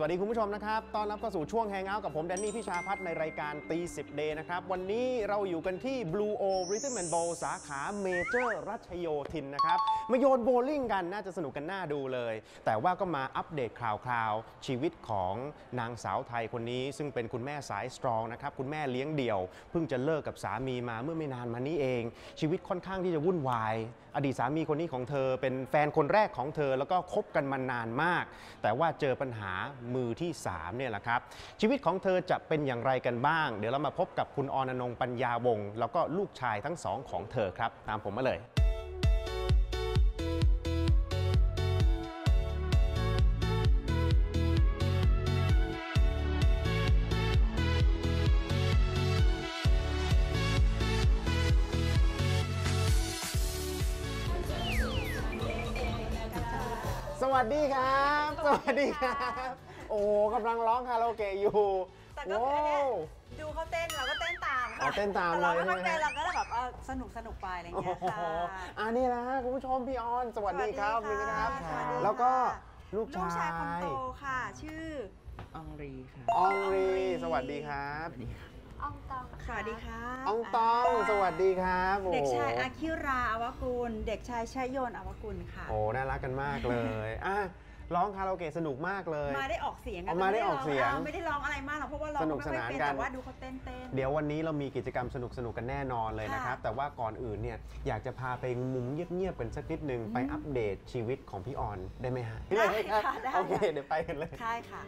วัสดีคุณผู้ชมนะครับต้อนรับเข้าสู่ช่วงแฮงเอาท์กับผมแดนนี่พิชาพัฒน์ในรายการตี10เดย์นะครับวันนี้เราอยู่กันที่ Blue O Rhythm and Bowl สาขาเมเจอร์รัชโยธินนะครับมาโยนโบลิ่งกันน่าจะสนุกกันน่าดูเลยแต่ว่าก็มาอัปเดตข่าวชีวิตของนางสาวไทยคนนี้ซึ่งเป็นคุณแม่สายสตรองนะครับคุณแม่เลี้ยงเดี่ยวเพิ่งจะเลิกกับสามีมาเมื่อไม่นานมานี้เองชีวิตค่อนข้างที่จะวุ่นวายอดีตสามีคนนี้ของเธอเป็นแฟนคนแรกของเธอแล้วก็คบกันมานานมากแต่ว่าเจอปัญหามือที่3เนี่ยแหละครับชีวิตของเธอจะเป็นอย่างไรกันบ้างเดี๋ยวเรามาพบกับคุณอรณรงค์ปัญญาวงศ์แล้วก็ลูกชายทั้งสองของเธอครับตามผมมาเลยสวัสดีครับสวัสดีครับโอ้กำลังร้องคาราโอเกะอยู่แต่ก็ดูเขาเต้นเราก็เต้นตามค่ะเต้นตามเลยเราไม่เป็นเราก็แบบสนุกไปอะไรอย่างเงี้ยค่ะนี่นะคุณผู้ชมพี่ออนสวัสดีครับนี่นะครับแล้วก็ลูกชายคนโตค่ะชื่ออองรีค่ะอองรีสวัสดีครับอองตองสวัสดีค่ะอองตองสวัสดีครับเด็กชายอาคิราอวกุลเด็กชายชัยโยนอวกุลค่ะโอ้น่ารักกันมากเลยร้องคาราโอเกะสนุกมากเลยมาได้ออกเสียงกันมาได้ออกเสียงไม่ได้ร้องอะไรมากหรอกเพราะว่าเราสนุกสนานกันแต่ว่าดูเขาเต้นเดี๋ยววันนี้เรามีกิจกรรมสนุกกันแน่นอนเลยนะครับแต่ว่าก่อนอื่นเนี่ยอยากจะพาไปมุมเงียบๆกันสักนิดนึงไปอัปเดตชีวิตของพี่ออนได้ไหมฮะได้ค่ะโอเคเดี๋ยวไปกันเลยใช่ค่ะ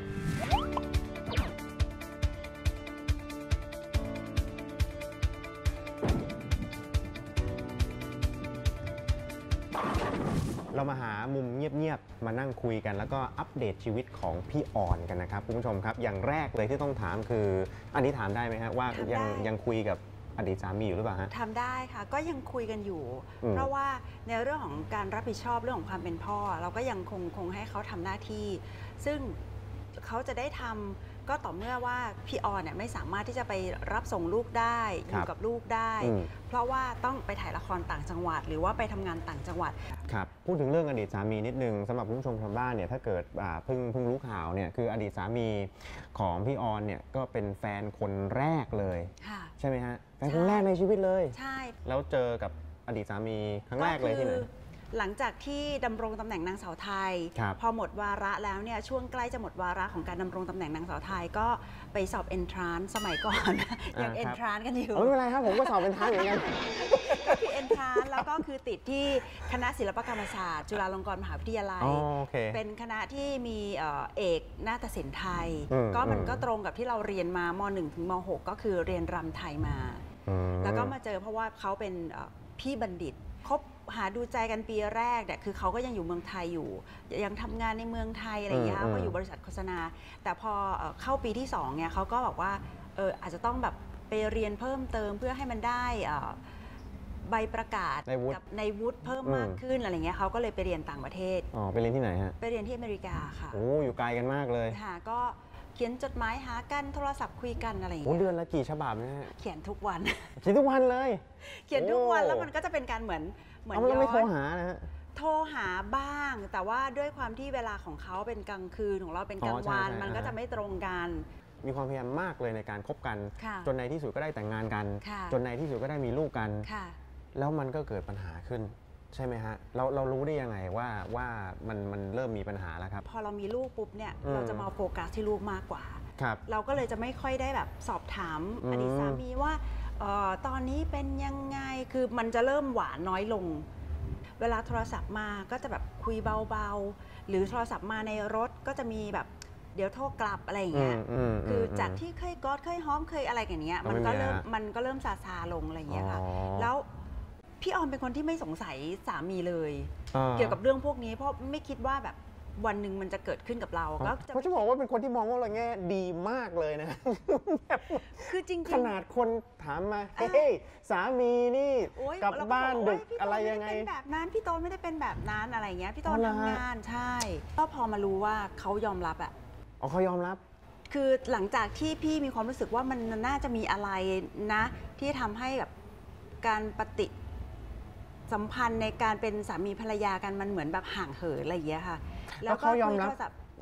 เรามาหามุมเงียบๆมานั่งคุยกันแล้วก็อัปเดตชีวิตของพี่ออนกันนะครับคุณผู้ชมครับอย่างแรกเลยที่ต้องถามคืออันนี้ถามได้ไหมฮะว่ายังคุยกับอดีตสามีอยู่หรือเปล่าฮะทำได้ค่ะก็ยังคุยกันอยู่เพราะว่าในเรื่องของการรับผิดชอบเรื่องของความเป็นพ่อเราก็ยังคงให้เขาทำหน้าที่ซึ่งเขาจะได้ทำก็ต่อเมื่อว่าพี่ออนเนี่ยไม่สามารถที่จะไปรับส่งลูกได้อยู่กับลูกได้เพราะว่าต้องไปถ่ายละครต่างจังหวัดหรือว่าไปทำงานต่างจังหวัดครับพูดถึงเรื่องอดีตสามีนิดนึงสำหรับผู้ชมทางบ้านเนี่ยถ้าเกิดเพิ่งรู้ข่าวเนี่ยคืออดีตสามีของพี่ออนเนี่ยก็เป็นแฟนคนแรกเลยใช่ไหมฮะแฟนคนแรกในชีวิตเลยใช่แล้วเจอกับอดีตสามีครั้งแรกเลยที่ไหนหลังจากที่ดำรงตำแหน่งนางสาวไทยพอหมดวาระแล้วเนี่ยช่วงใกล้จะหมดวาระของการดำรงตำแหน่งนางสาวไทยก็ไปสอบเอนทรานซ์สมัยก่อนยังเอนทรานซ์กันอยู่ไม่เป็นไรครับผมก็สอบเอนทรานซ์เหมือนกันก็คือเอนทรานซ์แล้วก็คือติดที่คณะศิลปกรรมศาสตร์จุฬาลงกรณ์มหาวิทยาลัยเป็นคณะที่มีเอกนาฏศิลป์ไทยก็มันก็ตรงกับที่เราเรียนมาม.1 ถึงม.6 ก็คือเรียนรำไทยมาแล้วก็มาเจอเพราะว่าเขาเป็นพี่บัณฑิตคบหาดูใจกันปีแรกเนี่ยคือเขาก็ยังอยู่เมืองไทยอยู่ยังทำงานในเมืองไทยอะไรอย่างเงี้ยก็อยู่บริษัทโฆษณาแต่พอเข้าปีที่2เนี่ยเขาก็บอกว่าอาจจะต้องแบบไปเรียนเพิ่มเติมเพื่อให้มันได้ใบประกาศกับในวุฒิเพิ่มมากขึ้นอะไรเงี้ยเขาก็เลยไปเรียนต่างประเทศไปเรียนที่ไหนฮะไปเรียนที่อเมริกาค่ะโอ้อยู่ไกลกันมากเลยค่ะก็เขียนจดหมายหากันโทรศัพท์คุยกันอะไรอย่างเงี้ยเดือนละกี่ฉบับนะฮะเขียนทุกวันเขียนทุกวันเลยเขียนทุกวันแล้วมันก็จะเป็นการเหมือนเราไม่โทรหานะฮะโทรหาบ้างแต่ว่าด้วยความที่เวลาของเขาเป็นกลางคืนของเราเป็นกลางวันมันก็จะไม่ตรงกันมีความพยายามมากเลยในการคบกันจนในที่สุดก็ได้แต่งงานกันจนในที่สุดก็ได้มีลูกกันแล้วมันก็เกิดปัญหาขึ้นใช่ไหมฮะเรารู้ได้ยังไงว่ามันเริ่มมีปัญหาแล้วครับพอเรามีลูกปุ๊บเนี่ยเราจะมาโฟกัสที่ลูกมากกว่าเราก็เลยจะไม่ค่อยได้แบบสอบถามอดีตสามีว่าตอนนี้เป็นยังไงคือมันจะเริ่มหวานน้อยลงเวลาโทรศัพท์มาก็จะแบบคุยเบาๆหรือโทรศัพท์มาในรถก็จะมีแบบเดี๋ยวโทรกลับอะไรอย่างเงี้ยคือจากที่เคยกอดเคยหอมเคยอะไรอย่างเงี้ยมันก็เริ่มซาลงอะไรอย่างเงี้ยค่ะแล้วพี่ออมเป็นคนที่ไม่สงสัยสามีเลยเกี่ยวกับเรื่องพวกนี้เพราะไม่คิดว่าแบบวันหนึ่งมันจะเกิดขึ้นกับเราก็เขาจะบอกว่าเป็นคนที่มองว่าเราแง่ดีมากเลยนะคือจริงขนาดคนถามมาเฮ้ยสามีนี่กลับบ้านดึกอะไรยังไงเป็นแบบนั้นพี่โตไม่ได้เป็นแบบนั้นอะไรเงี้ยพี่โตทำงานใช่ก็พอมารู้ว่าเขายอมรับเขายอมรับคือหลังจากที่พี่มีความรู้สึกว่ามันน่าจะมีอะไรนะที่ทำให้แบบการปฏิสัมพันธ์ในการเป็นสามีภรรยากันมันเหมือนแบบห่างเหินอะไรอย่างเงี้ยค่ะแล้วเขายอมรับ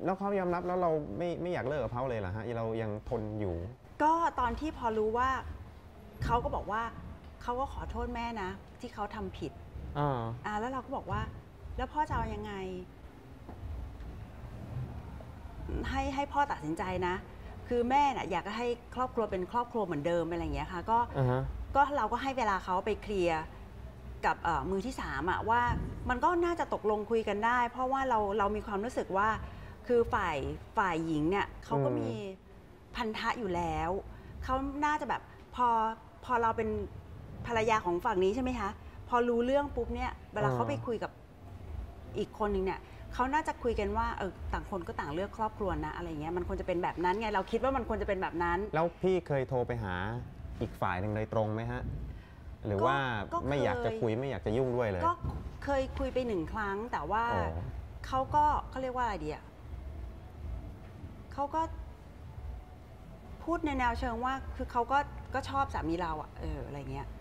แล้วเขายอมรับแล้วเราไม่อยากเลิกกับเขาเลยเหรอฮะเรายังทนอยู่ก็ตอนที่พอรู้ว่าเขาก็บอกว่าเขาก็ขอโทษแม่นะที่เขาทำผิดแล้วเราก็บอกว่าแล้วพ่อจะเอายังไงให้พ่อตัดสินใจนะคือแม่น่ะอยากให้ครอบครัวเป็นครอบครัวเหมือนเดิมอะไรอย่างเงี้ยค่ะก็เราก็ให้เวลาเขาไปเคลียร์กับมือที่3อะว่ามันก็น่าจะตกลงคุยกันได้เพราะว่าเรามีความรู้สึกว่าคือฝ่ายหญิงเนี่ยเขาก็มีพันธะอยู่แล้วเขาน่าจะแบบพอเราเป็นภรรยาของฝั่งนี้ใช่ไหมคะพอรู้เรื่องปุ๊บเนี่ยเวลาเขาไปคุยกับอีกคนหนึ่งเนี่ยเขาน่าจะคุยกันว่าต่างคนก็ต่างเลือกครอบครัวนะอะไรเงี้ยมันควรจะเป็นแบบนั้นไงเราคิดว่ามันควรจะเป็นแบบนั้นแล้วพี่เคยโทรไปหาอีกฝ่ายหนึ่งโดยตรงไหมฮะหรือว่าไม่อยากจะคุยไม่อยากจะยุ่งด้วยเลยก็เคยคุยไป1 ครั้งแต่ว่าเขาเรียกว่าอะไรดีอ่ะเขาก็พูดในแนวเชิงว่าคือเขาก็ชอบสามีเราอ่ะอะไรเงี้ย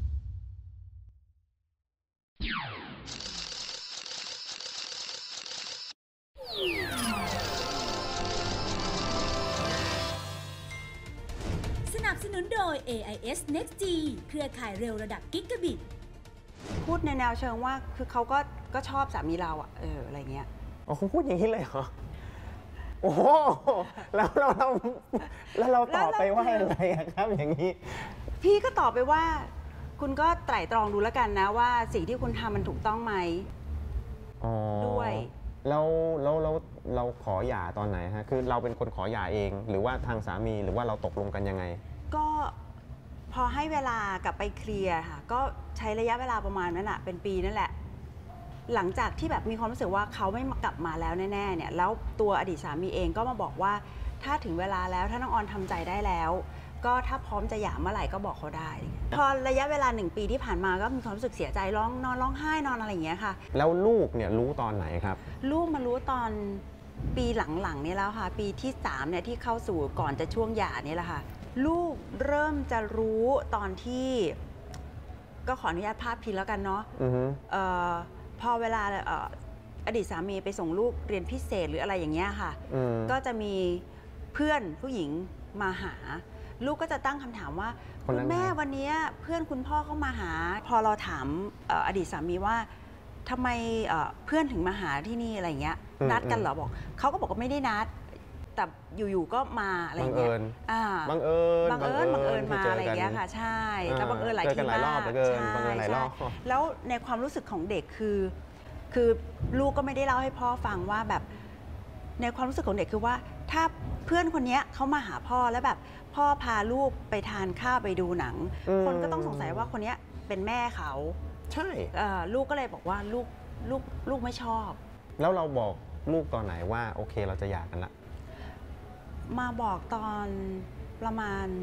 สนับสนุนโดย AIS Next G เครือข่ายเร็วระดับกิกะบิตพูดในแนวเชิงว่าคือเขาก็ชอบสามีเราอ่ะอะไรเงี้ยเขาพูดอย่างนี้เลยเหรอโอ้โหแล้วเราตอบไปว่าอะไรครับอย่างนี้พี่ก็ตอบไปว่าคุณก็ไตร่ตรองดูแล้วกันนะว่าสิ่งที่คุณทำมันถูกต้องไหมด้วยแล้วเราขอหย่าตอนไหนฮะคือเราเป็นคนขอหย่าเองหรือว่าทางสามีหรือว่าเราตกลงกันยังไงก็พอให้เวลากลับไปเคลียร์ค่ะก็ใช้ระยะเวลาประมาณนั้นแหละเป็นปีนั่นแหละหลังจากที่แบบมีความรู้สึกว่าเขาไม่กลับมาแล้วแน่ๆเนี่ยแล้วตัวอดีตสามีเองก็มาบอกว่าถ้าถึงเวลาแล้วถ้าน้องออนทำใจได้แล้วก็ถ้าพร้อมจะหย่าเมื่อไหร่ก็บอกเขาได้พอระยะเวลา1 ปีที่ผ่านมาก็มีความรู้สึกเสียใจร้องไห้นอนอะไรอย่างเงี้ยค่ะแล้วลูกเนี่ยรู้ตอนไหนครับลูกมารู้ตอนปีหลังๆนี่แล้วค่ะปีที่3เนี่ยที่เข้าสู่ก่อนจะช่วงหย่านี่แหละค่ะลูกเริ่มจะรู้ตอนที่ก็ขออนุญาตพาดพิงแล้วกันเนาะพอเวลาอดีตสามีไปส่งลูกเรียนพิเศษหรืออะไรอย่างเงี้ยค่ะก็จะมีเพื่อนผู้หญิงมาหาลูกก็จะตั้งคำถามว่าคุณแม่วันนี้เพื่อนคุณพ่อเขามาหาพอเราถามอดีตสามีว่าทำไมเพื่อนถึงมาหาที่นี่อะไรเงี้ยนัดกันเหรอบอกเขาก็บอกว่าไม่ได้นัดแต่อยู่ๆก็มาอะไรเงี้ยบังเอิญมาอะไรเงี้ยค่ะใช่แล้วบังเอิญหลายทีมากใช่แล้วในความรู้สึกของเด็กคือลูกก็ไม่ได้เล่าให้พ่อฟังว่าแบบในความรู้สึกของเด็กคือว่าถ้าเพื่อนคนนี้เขามาหาพ่อแล้วแบบพ่อพาลูกไปทานข้าวไปดูหนังคนก็ต้องสงสัยว่าคนนี้เป็นแม่เขาใช่ลูกก็เลยบอกว่าลูกไม่ชอบแล้วเราบอกลูกตอนไหนว่าโอเคเราจะหย่ากันละมาบอกตอนประมาณ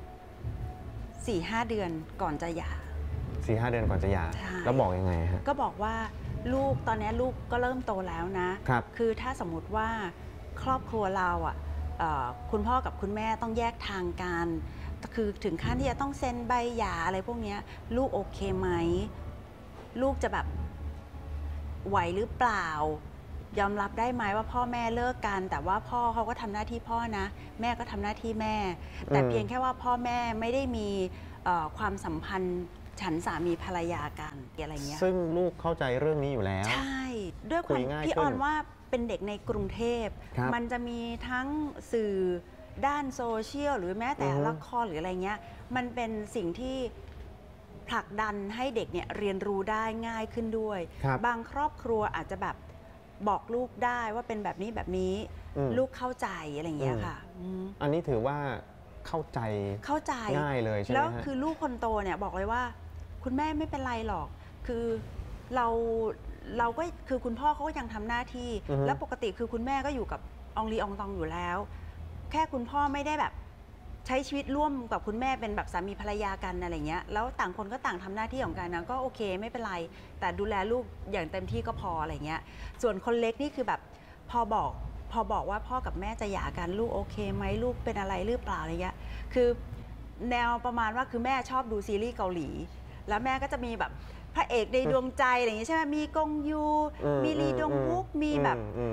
4-5 เดือนก่อนจะหย่า 4-5 เดือนก่อนจะหย่าแล้วบอกยังไงฮะก็บอกว่าลูกตอนนี้ลูกก็เริ่มโตแล้วนะคือถ้าสมมุติว่าครอบครัวเราอ่ะคุณพ่อกับคุณแม่ต้องแยกทางกันคือถึงขั้นที่จะต้องเซ็นใบหย่าอะไรพวกนี้ลูกโอเคไหมลูกจะแบบไหวหรือเปล่ายอมรับได้ไหมว่าพ่อแม่เลิกกันแต่ว่าพ่อเขาก็ทำหน้าที่พ่อนะแม่ก็ทำหน้าที่แม่แต่เพียงแค่ว่าพ่อแม่ไม่ได้มีความสัมพันธ์ฉันสามีภรรยากันอะไรเงี้ยซึ่งลูกเข้าใจเรื่องนี้อยู่แล้วใช่ด้วยความพี่ออนว่าเป็นเด็กในกรุงเทพมันจะมีทั้งสื่อด้านโซเชียลหรือแม้แต่ละครหรืออะไรเงี้ยมันเป็นสิ่งที่ผลักดันให้เด็กเนี่ยเรียนรู้ได้ง่ายขึ้นด้วยบางครอบครัวอาจจะแบบบอกลูกได้ว่าเป็นแบบนี้ลูกเข้าใจอะไรอย่างเงี้ยค่ะอันนี้ถือว่าเข้าใจง่ายเลยใช่ไหมแล้วคือลูกคนโตเนี่ยบอกเลยว่าคุณแม่ไม่เป็นไรหรอกคือเราก็คือคุณพ่อเขาก็ยังทำหน้าที่แล้วปกติคือคุณแม่ก็อยู่กับอองลีอองตองอยู่แล้วแค่คุณพ่อไม่ได้แบบใช้ชีวิตร่วมกับคุณแม่เป็นแบบสามีภรรยากันอะไรเงี้ยแล้วต่างคนก็ต่างทำหน้าที่ของกันนะก็โอเคไม่เป็นไรแต่ดูแลลูกอย่างเต็มที่ก็พออะไรเงี้ยส่วนคนเล็กนี่คือแบบพอบอกว่าพ่อกับแม่จะหย่ากันลูกโอเคไหมลูกเป็นอะไรหรือเปล่าอะไรเงี้ยคือแนวประมาณว่าคือแม่ชอบดูซีรีส์เกาหลีแล้วแม่ก็จะมีแบบพระเอกในดวงใจอะไรอย่างงี้ใช่ไหมมีกงยูมีลีดงฮุกมีแบบ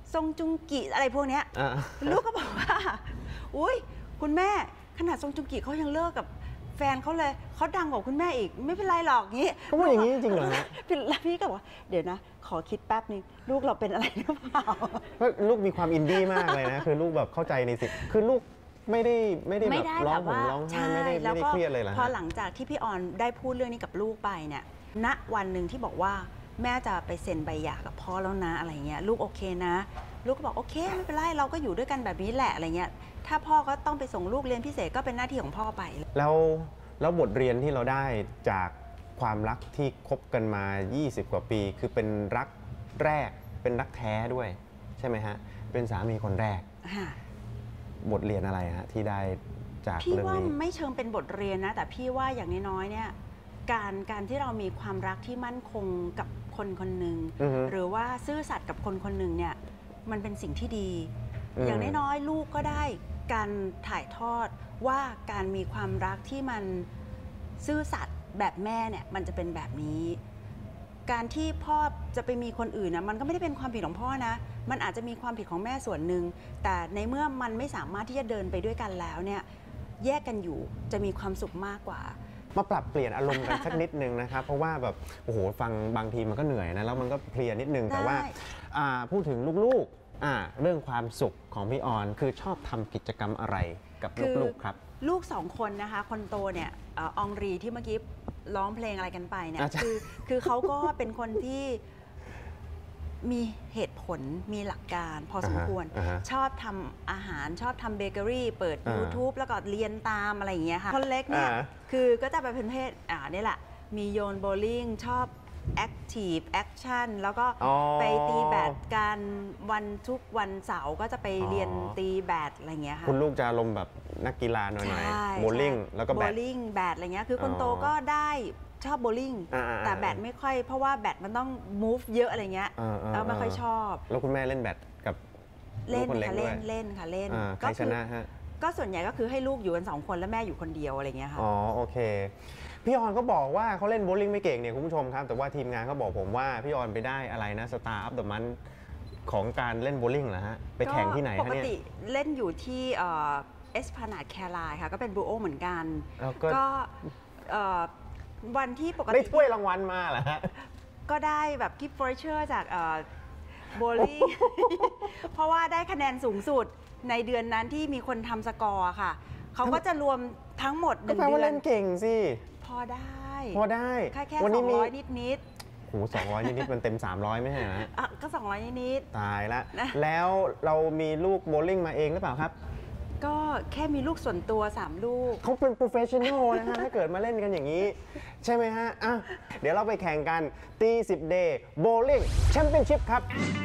ซงจุงกิอะไรพวกเนี้ยลูกก็บอกว่าอุ้ยคุณแม่ขนาดซงจุงกิเขายังเลิกกับแฟนเขาเลยเขาดังกว่าคุณแม่อีกไม่เป็นไรหรอกงี้เขาพูดอย่างนี้จริงเหรอฮะแล้วพี่ก็บอกว่าเดี๋ยวนะขอคิดแป๊บนึงลูกเราเป็นอะไรหรือเปล่าเพราะลูกมีความอินดี้มากเลยนะคือลูกแบบเข้าใจในสิ่งคือลูกไม่ได้แบบร้องห่มร้องไห้ไม่ได้เครียดเลยเหรอพอหลังจากที่พี่ออนได้พูดเรื่องนี้กับลูกไปเนี่ยณวันหนึ่งที่บอกว่าแม่จะไปเซ็นใบหย่ากับพ่อแล้วนะอะไรเงี้ยลูกโอเคนะลูกก็บอกโอเคไม่เป็นไรเราก็อยู่ด้วยกันแบบนี้แหละอะไรเงี้ยถ้าพ่อก็ต้องไปส่งลูกเรียนพิเศษก็เป็นหน้าที่ของพ่อไปแล้วบทเรียนที่เราได้จากความรักที่คบกันมา20 กว่าปีคือเป็นรักแรกเป็นรักแท้ด้วยใช่ไหมฮะเป็นสามีคนแรกบทเรียนอะไรฮะที่ได้จากเรื่องนี้พี่ว่าไม่เชิงเป็นบทเรียนนะแต่พี่ว่าอย่างน้อยๆเนี่ยการที่เรามีความรักที่มั่นคงกับคนคนหนึ่งหรือว่าซื่อสัตย์กับคนคนหนึ่งเนี่ยมันเป็นสิ่งที่ดีอย่างน้อยๆลูกก็ได้การถ่ายทอดว่าการมีความรักที่มันซื่อสัตย์แบบแม่เนี่ยมันจะเป็นแบบนี้การที่พ่อจะไปมีคนอื่นนะมันก็ไม่ได้เป็นความผิดของพ่อนะมันอาจจะมีความผิดของแม่ส่วนหนึ่งแต่ในเมื่อมันไม่สามารถที่จะเดินไปด้วยกันแล้วเนี่ยแยกกันอยู่จะมีความสุขมากกว่ามาปรับเปลี่ยนอารมณ์กันสักนิดนึงนะครับเพราะว่าแบบโอ้โหฟังบางทีมันก็เหนื่อยนะแล้วมันก็เพลียนิดนึงแต่ว่าพูดถึงลูกๆเรื่องความสุขของพี่ออนคือชอบทำกิจกรรมอะไรกับลูกๆครับลูก2 คนนะคะคนโตเนี่ยอองรีที่เมื่อกี้ร้องเพลงอะไรกันไปเนี่ยคือเขาก็เป็นคนที่มีเหตุผลมีหลักการพอสมควรชอบทำอาหารชอบทำเบเกอรี่เปิด YouTube แล้วก็เรียนตามอะไรอย่างเงี้ยค่ะคนเล็กเนี่ยคือก็จะไปเป็นเพศนี่แหละมีโยนโบลิ่งชอบแอคทีฟแอคชั่นแล้วก็ไปตีแบดกันทุกวันเสาร์ก็จะไปเรียนตีแบดอะไรเงี้ยค่ะคุณลูกจะลมแบบนักกีฬาหน่อยๆโบลิ่งแล้วก็แบดอะไรเงี้ยคือคนโตก็ได้ชอบโบลิ่งแต่แบดไม่ค่อยเพราะว่าแบดมันต้อง move เยอะอะไรเงี้ยแล้วไม่ค่อยชอบแล้วคุณแม่เล่นแบดกับเล่นค่ะเล่นใครชนะฮะก็ส่วนใหญ่ก็คือให้ลูกอยู่กัน2 คนแล้วแม่อยู่คนเดียวอะไรเงี้ยค่ะอ๋อโอเคพี่ออนก็บอกว่าเขาเล่นโบลิ่งไม่เก่งเนี่ยคุณผู้ชมครับแต่ว่าทีมงานเขาบอกผมว่าพี่ออนไปได้อะไรนะสตาร์อัพเดอะมันของการเล่นโบลิ่งเหรอฮะไปแข่งที่ไหนฮะเนี่ยปกติเล่นอยู่ที่เอสพลานาดแคร์ไลน์ค่ะก็เป็นบลูโอเหมือนกันก็วันที่ปกติได้ถ้วยรางวัลมาเหรอฮะก็ได้แบบกิฟต์วอเชอร์จากโบลิ่งเพราะว่าได้คะแนนสูงสุดในเดือนนั้นที่มีคนทำสกอร์ค่ะเขาก็จะรวมทั้งหมด1 เดือนก็แปลว่าเล่นเก่งสิพอได้แค่200นิดโห200นิดมันเต็ม300ไม่ใช่เหรอก็200นิดตายละแล้วเรามีลูกโบลิ่งมาเองหรือเปล่าครับก็แค่มีลูกส่วนตัว3 ลูกเขาเป็นโปรเฟชชั่นอลนะฮะถ้าเกิดมาเล่นกันอย่างนี้ใช่ไหมฮะเดี๋ยวเราไปแข่งกันตี10 Day Bowling Championship ครับ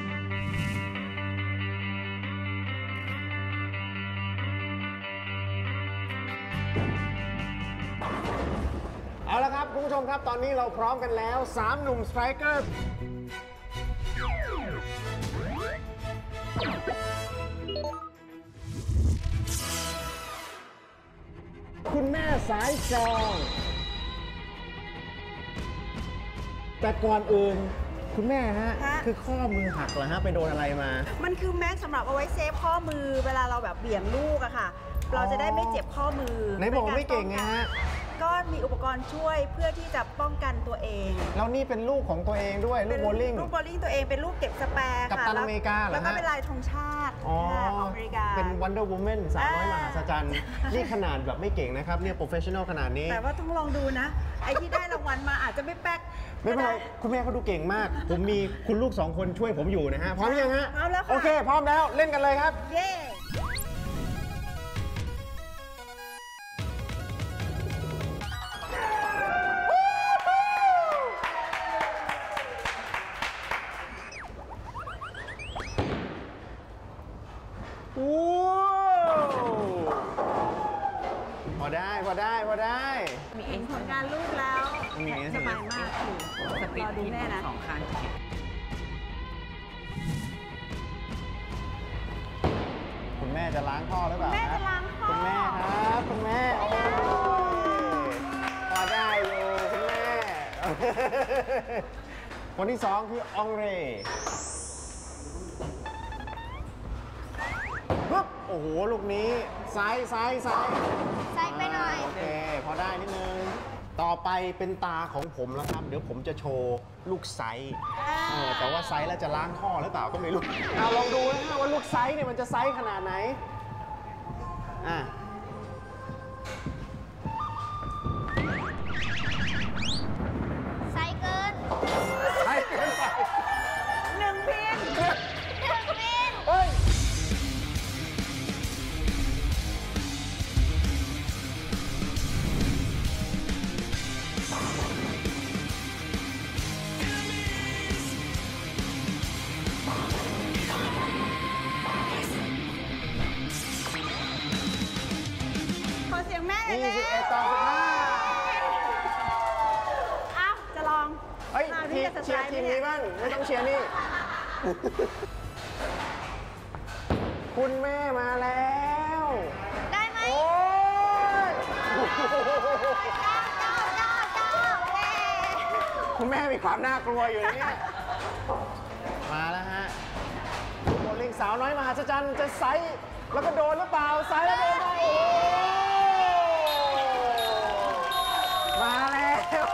เอาละครับคุณผู้ชมครับตอนนี้เราพร้อมกันแล้ว3 หนุ่มสไตรเกอร์คุณแม่สายจองแต่ก่อนอื่นคุณแม่ฮะคือข้อมือหักเหรอฮะไปโดนอะไรมามันคือแม็กสำหรับเอาไว้เซฟข้อมือเวลาเราแบบเบี่ยงลูกอะค่ะเราจะได้ไม่เจ็บข้อมือไหนบอกไม่เก่งไงฮะก็มีอุปกรณ์ช่วยเพื่อที่จะป้องกันตัวเองแล้วนี่เป็นลูกของตัวเองด้วยลูกโบลิ่งตัวเองเป็นลูกเก็บสแปร์ค่ะกับอเมริกาเหรอฮะแล้วก็เป็นลายธงชาติของอเมริกาเป็น Wonder Woman 300 มหาศาลนี่ขนาดแบบไม่เก่งนะครับเนี่ยโปรเฟชชั่นอลขนาดนี้แต่ว่าต้องลองดูนะไอ้ที่ได้รางวัลมาอาจจะไม่แป๊กไม่เป็นไรคุณแม่เขาดูเก่งมากผมมีคุณลูก2 คนช่วยผมอยู่นะฮะพร้อมยังฮะพร้อมแล้วค่ะโอเคพร้อมแล้วเล่นกันเลยครับเย้พอได้มีเห็นผลงานลูกแล้วสบายมากรอดูแม่นะ 2 ครั้งคุณแม่จะล้างพ่อหรือเปล่าแม่จะล้างพ่อคุณแม่ครับคุณแม่พอได้อยู่คุณแม่คนที่2คืออองเรโอ้โหลูกนี้ซ้ายไปหน่อยโอเคพอได้นิดนึงต่อไปเป็นตาของผมแล้วครับเดี๋ยวผมจะโชว์ลูกไซส์แต่ว่าไซส์แล้วจะล้างท่อหรือเปล่าก็ไม่รู้เอาลองดูนะฮะว่าลูกไซส์เนี่ยมันจะไซส์ขนาดไหนไซส์เกินไซส์เกินไป 1 พินเฮ้ยขอเสียงแม่เลยนะ 21 ต่อเอ้าจะลอง 15เฮ้ยคราวเชีนี้ยจะร์สไตล์ทีมนี้บ้างไม่ต้องเชียร์นี่ คุณแม่มาแล้วได้ไหมโอ้ยเจ้าเย้คุณแม่มีความน่ากลัวอยู่เนี่ยมาแล้วฮะลูกโบลิ่งสาวน้อยมหัศจรรย์จะไซส์แล้วก็โดนหรือเปล่าไซส์แล้วโดนไหมโอ้มาแล้ว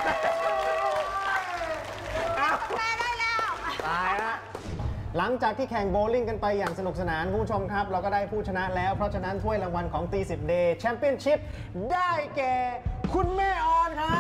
อ้าวแม่ได้แล้วตายละหลังจากที่แข่งโบว์ลิ่งกันไปอย่างสนุกสนานคุณผู้ชมครับ เราก็ได้ผู้ชนะแล้วเพราะฉะนั้นถ้วยรางวัลของตี10 Day Championship ได้แก่คุณแม่ออนครับ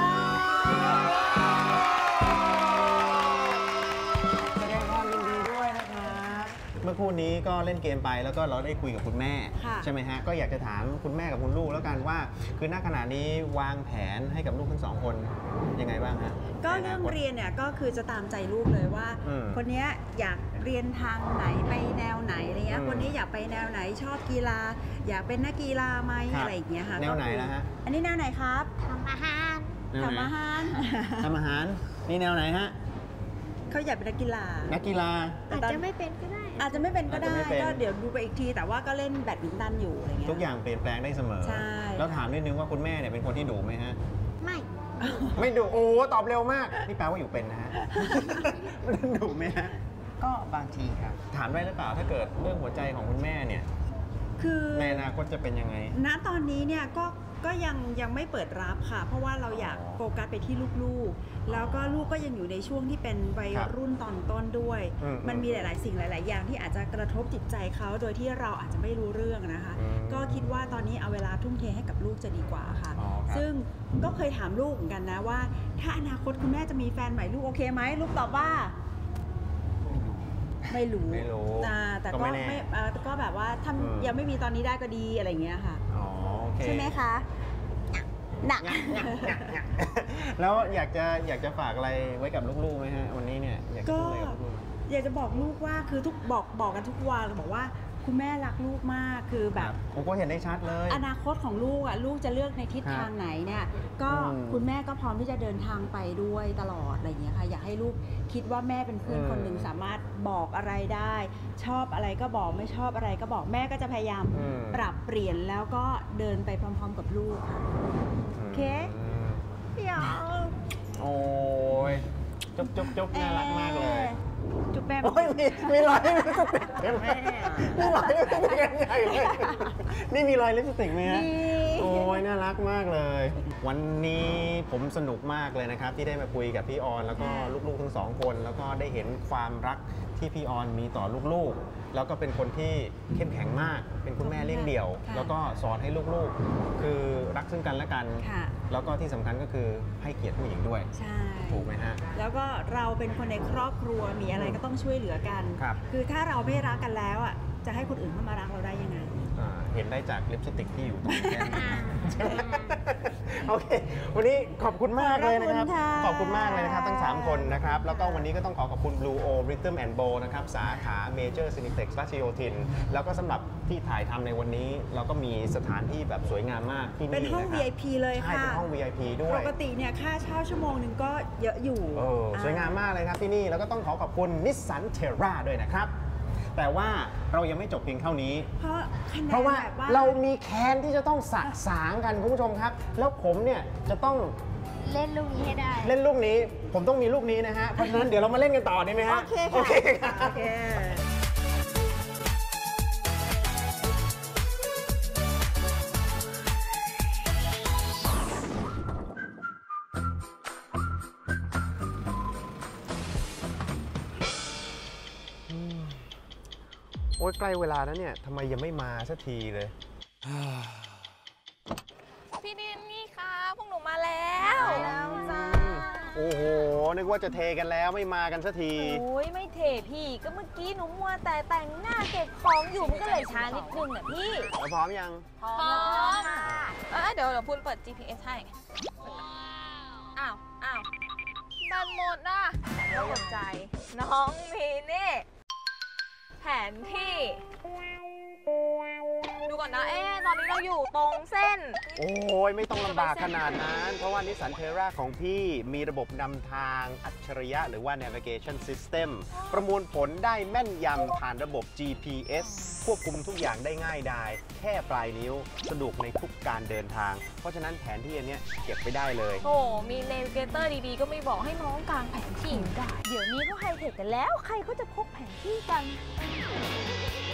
แสดงความยินดีด้วยนะครับเมื่อครู่นี้ก็เล่นเกมไปแล้วก็เราได้คุยกับคุณแม่ค่ะใช่ไหมฮะก็อยากจะถามคุณแม่กับคุณลูกแล้วกันว่า คือณขณะนี้วางแผนให้กับลูกทั้งสองคนยังไงบ้างฮะก็เรื่องเรียนเนี่ยก็คือจะตามใจลูกเลยว่า คนเนี้ยอยากเรียนทางไหนไปแนวไหนอะไรเงี้ยคนนี้อยากไปแนวไหนชอบกีฬา อยากเป็นนักกีฬาไหมอะไรอย่างเงี้ยค่ะแนวไหนล่ะฮะอันนี้แนวไหนครับทำอาหารแนวไหนทำอาหารทำอาหารนี่แนวไหนฮะเขาอยากเป็นนักกีฬานักกีฬาแต่อาจตอนจะไม่เป็นก็ได้อาจจะไม่เป็นก็ได้อาจจะไม่เป็นก็เดี๋ยวดูไปอีกที แต่ว่าก็เล่นแบดมินตันอยู่อะไรเงี้ยทุกอย่างเปลี่ยนแปลงได้เสมอใช่แล้วถามนิดนึงว่าคุณแม่เนี่ยเป็นคนที่ดุไหมฮะไม่ไม่ดุโอ้ตอบเร็วมาก นี่แปลว่าอยู่เป็นนะฮะ มันดุไหมฮะก็บางทีครับถามได้หรือเปล่าถ้าเกิดเรื่องหัวใจของคุณแม่เนี่ยคือในอนาคตจะเป็นยังไงณตอนนี้เนี่ยก็ยังไม่เปิดรับค่ะ เพราะว่าเราอยากโฟกัสไปที่ลูกๆ แล้วก็ลูกก็ยังอยู่ในช่วงที่เป็นวัยครับรุ่นตอนต้นด้วยอืมมันมีหลายๆ สิ่งหลาย ๆ อย่างที่อาจจะกระทบจิตใจเขาโดยที่เราอาจจะไม่รู้เรื่องนะคะอืมก็คิดว่าตอนนี้เอาเวลาทุ่มเทให้กับลูกจะดีกว่าค่ะอ๋อครับซึ่งก็เคยถามลูกเหมือนกันนะว่า ถ้าอนาคตคุณแม่จะมีแฟนใหม่ลูกโอเคไหมลูกตอบว่า ไม่รู้ไม่รู้แต่ก็ก็ไม่แน่ไม่ก็แบบว่าถ้ายังไม่มีตอนนี้ได้ก็ดีอะไรอย่างเงี้ยค่ะอ๋อโอเคใช่ไหมคะหนักแล้วอยากจะฝากอะไรไว้กับลูกๆไหมฮะวันนี้เนี่ยอยากจะก็พูดอะไรกับลูกอยากจะบอกลูกว่าคือบอกกันทุกวันบอกว่าคุณแม่รักลูกมากคือๆแบบผมก็เห็นได้ชัดเลยอนาคตของลูกอ่ะลูกจะเลือกในทิศครับทางไหนเนี่ยก็อืมคุณแม่ก็พร้อมที่จะเดินทางไปด้วยตลอดอะไรอย่างเงี้ยค่ะอยากให้ลูกคิดว่าแม่เป็นเพื่อนคนหนึ่งสามารถบอกอะไรได้ ชอบอะไรก็บอกไม่ชอบอะไรก็บอกแม่ก็จะพยายามอืมปรับเปลี่ยนแล้วก็เดินไปพร้อมๆกับลูกค่ะ โอเค เดี๋ยวโอ้ยจุ๊บน่ารักมากเลยจุ๊บแม่โอ้ยมีรอยลิปสติกเต็มแม่มีรอยลิปสติกใหญ่เลยนี่มีรอยลิปสติกไหมฮะ โอ้ยน่ารักมากเลย วันนี้ผมสนุกมากเลยนะครับที่ได้มาคุยกับพี่ออนแล้วก็ลูกๆทั้งสองคน แล้วก็ได้เห็นความรักที่พี่ออนมีต่อลูกๆ แล้วก็เป็นคนที่เข้มแข็งมาก เป็นคุณแม่เลี้ยงเดี่ยว แล้วก็สอนให้ลูกๆ คือรักซึ่งกันและกันค่ะแล้วก็ที่สำคัญก็คือให้เกียรติผู้หญิงด้วยใช่ถูกไหมฮะแล้วก็เราเป็นคนในครอบครัวมีอะไรก็ต้องช่วยเหลือกันครับคือถ้าเราไม่รักกันแล้วอ่ะจะให้คนอื่นเข้ามารักเราได้ยังไงเห็นได้จากลิปสติกที่อยู่ตรงนี้ใช่ไหมโอเค วันนี้ขอบคุณมากเลยนะครับ ขอบคุณมากเลยนะครับทั้ง 3 คนนะครับ แล้วก็วันนี้ก็ต้องขอบคุณ Blue O Rhythm and Bowl นะครับ สาขา Major Cineplex รัชโยธิน แล้วก็สำหรับที่ถ่ายทำในวันนี้ เราก็มีสถานที่แบบสวยงามมากที่นี่เป็นห้องะครับ VIP เลยใช่ค่ะเป็นห้อง VIP ด้วปยกติเนี่ยค่าเช่าชั่วโมงหนึ่งก็เยอะอยู่สวยงามมากเลยครับที่นี่ แล้วก็ต้องขอบคุณ Nissan Terra ด้วยนะครับ แต่ว่าเรายังไม่จบเพียงเท่านี้เพราะคะแนนเพราะว่าแบบว่าเรามีแคนที่จะต้องสะสางกันคุณผู้ชมครับ แล้วผมเนี่ยจะต้องเล่นลูกนี้ให้ได้เล่นลูกนี้ ผมต้องมีลูกนี้นะฮะ เพราะฉะนั้นเดี๋ยวเรามาเล่นกันต่อดีไหมฮะโอเคค่ะโอเคครับโอเคโอ้ยใกล้เวลาแล้วเนี่ยทำไมยังไม่มาสักทีเลยพี่ดินนี่ค่ะพวกหนูมาแล้วแล้วจ้าโอ้โห นึกว่าจะเทกันแล้วไม่มากันสักทีโอ้ยไม่เทพี่ก็เมื่อกี้หนูมัวแต่แต่งหน้าเก็บของอยู่มันก็เลยช้านิดนึงอ่ะพี่แล้วพร้อมยังพร้อมเดี๋ยวพูดเปิด GPS ให้อ้าวแบตหมดอ่ะแล้วตกใจน้องมีนี่แผนที่ดูก่อนนะตอนนี้เราอยู่ตรงเส้นโอ้ยไม่ต้องลำบากขนาดนั้น เพราะว่านิสสันเทราของพี่มีระบบนำทางอัจฉริยะหรือว่า navigation system ประมวลผลได้แม่นยำผ่านระบบ GPS ควบคุมทุกอย่างได้ง่ายดายแค่ปลายนิ้วสะดวกในทุกการเดินทาง เพราะฉะนั้นแผนที่อันเนี้ยเก็บไปได้เลยโอ้มีเนวิเกเตอร์ดีๆก็ไม่บอกให้น้องกลางแผนที่ได้เดี๋ยวนี้ก็ไฮเทคกันแล้วใครเขาจะพกแผนที่กัน